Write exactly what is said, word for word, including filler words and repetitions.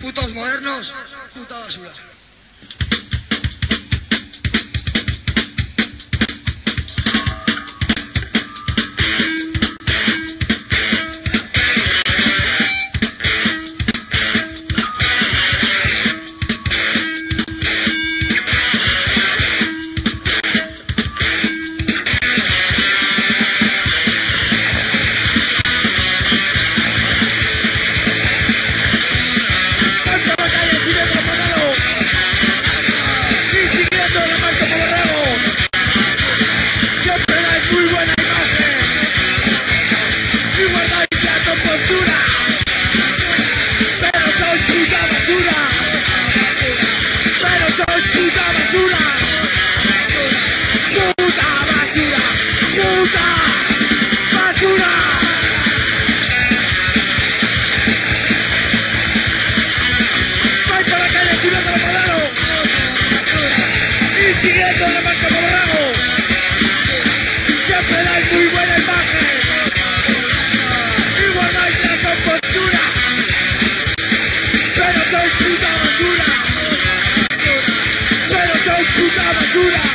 putos modernos, puta basura. Siguiendo la marca Borrego, siempre dais muy buena imagen y guardáis la compostura, pero sois puta basura, pero sois puta basura.